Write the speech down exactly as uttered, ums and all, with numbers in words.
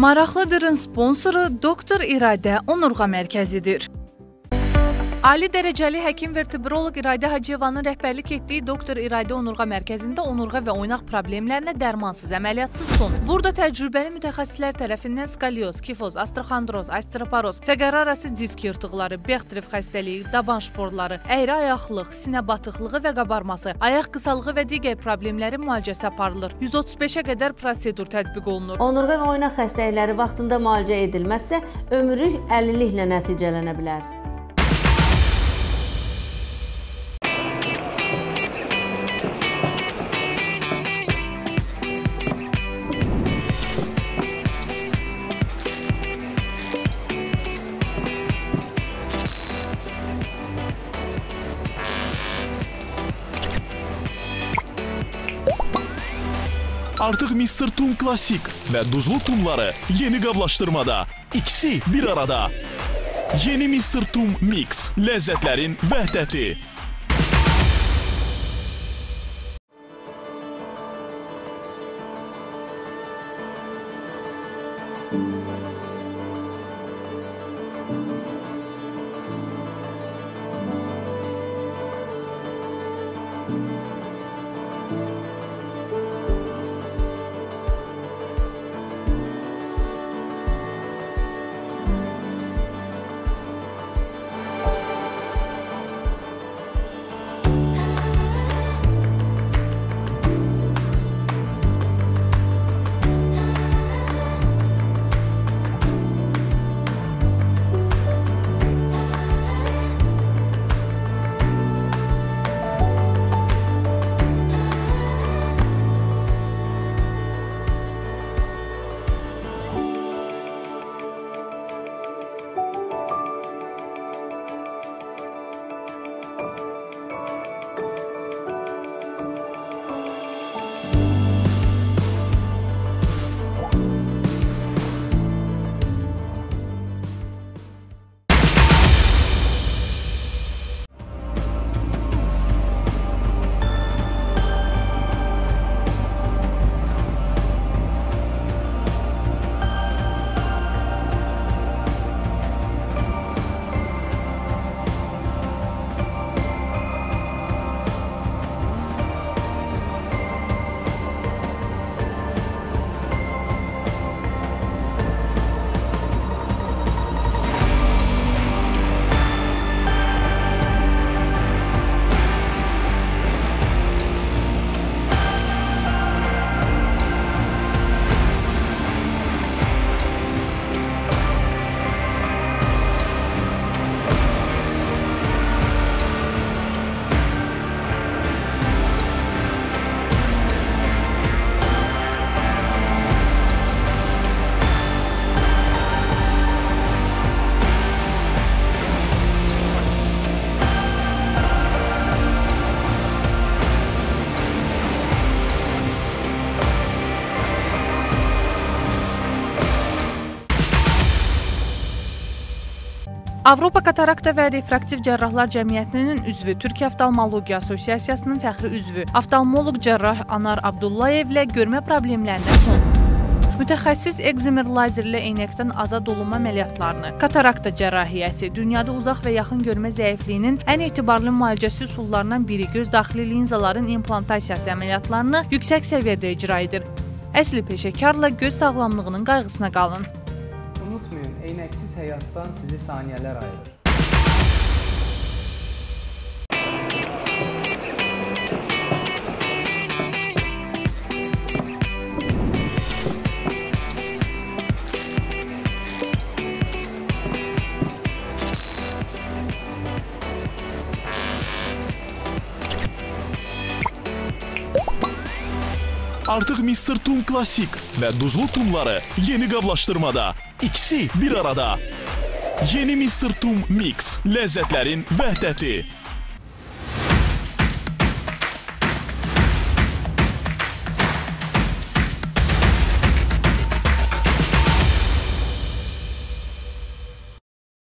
Maraqlıdırın sponsoru Doktor İradə Onurğa Mərkəzidir. Ali dərəcəli həkim vertebrolog İradə Hacıyevanın rəhbərlik etdiyi Doktor İradə Onurğa Mərkəzində onurğa və oynaq problemlərinə dərmansız, əməliyyatsız son. Burada təcrübəli mütəxəssislər tərəfindən skalyoz, kifoz, astroxondroz, osteoporoz, fəqər arası disk yırtıqları, Bexterev xəstəliyi, daban şporları, əyri ayaqlıq, sinə batıqlığı və qabarması, ayaq qısalığı və digər problemlərin müalicəsi aparılır. yüz otuz beşə qədər prosedur tətbiq olunur. Onurğa və oynaq xəstəlikləri vaxtında müalicə edilməzsə, ömürlük əlilliklə nəticələnə bilər. Artıq Mister Tum Klasik və duzlu tumları yeni qablaşdırmada. İkisi bir arada. Yeni Mister Tum Mix. Ləzzətlərin vəhdəti. Avropa Katarakta və Refraktiv Cərrahlar Cəmiyyətinin üzvü, Türkiyə Oftalmologiya Assosiasiyasının fəxri üzvü, oftalmoloq cərrah Anar Abdullayevlə görmə problemlərinə son. Mütəxəssis ekzimer lazer ilə eynəkdən azad olunma əməliyyatlarını, katarakta cərrahiyyəsi, dünyada uzaq və yaxın görmə zəifliyinin ən etibarlı müalicəsi üsullarından biri göz daxili linzaların implantasiyası əməliyyatlarını yüksək səviyyədə icra edir. Əsli peşəkarla göz sağlamlığının qayğısına qalın. Unutmayın, eynəksiz həyatdan sizi saniyələr ayırır. Artıq Mister Tum Klasik və duzlu tumları yeni qablaşdırmada. İkisi bir arada. Yeni Mister Tum Mix. Ləzzətlərin vəhdəti.